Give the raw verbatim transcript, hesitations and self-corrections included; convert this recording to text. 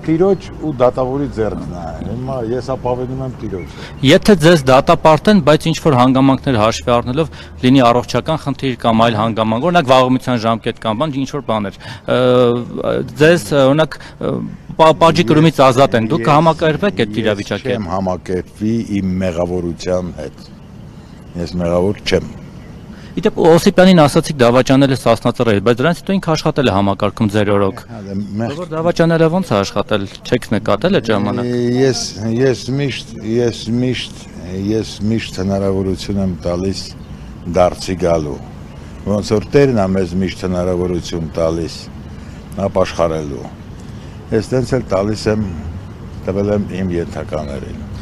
Տիրոջ ու դատավորի ձեռքն է։ Հիմա ես ապավենում եմ տիրոջը։ Եթե ձեզ դատապարտեն, բայց ինչ որ հանգամանքներ հաշվի առնելով լինի առողջական խնդիր կամ այլ հանգամանք, օրինակ վաղումության ժամկետ կամ բան, ինչ որ բաներ, ձեզ օրինակ պատժի կրումից ազատ են, դուք կհամակերպեք այդ իրավիճակի հետ։ Չեմ համակերպվի իմ մեղավորության հետ։ Ես մեղավոր չեմ։ Իդեպ Օսիպյանին ասացիք դավաճանել է Սասնածռայից, բայց դրանից հետո ինքը աշխատել է համակարգում ձեր օրոք։ Որ դավաճանել է ոնց է աշխատել, չեք նկատել այդ ժամանակ։ Ես ես միշտ ես միշտ ես միշտ հնարավորություն եմ տալիս դարձի գալու։ Ոնց որ Տերն է մեզ միշտ հնարավորություն տալիս ապաշխարելու։ Ես տենց էլ տալիս եմ տվել եմ իմ ենթականերին։